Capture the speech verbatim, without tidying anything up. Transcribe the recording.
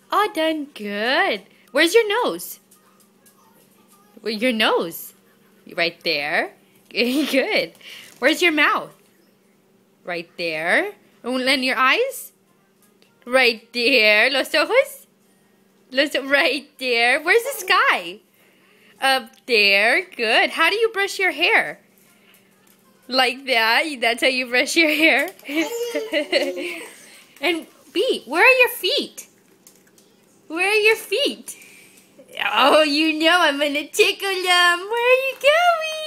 All done. Good. Where's your nose? Where your nose? Right there. Good. Where's your mouth? Right there. And your eyes? Right there. Los ojos? Los right there. Where's the sky? Up there. Good. How do you brush your hair? Like that. That's how you brush your hair. And B, where are your feet? Where are your feet? Oh, you know I'm gonna tickle them. Where are you going?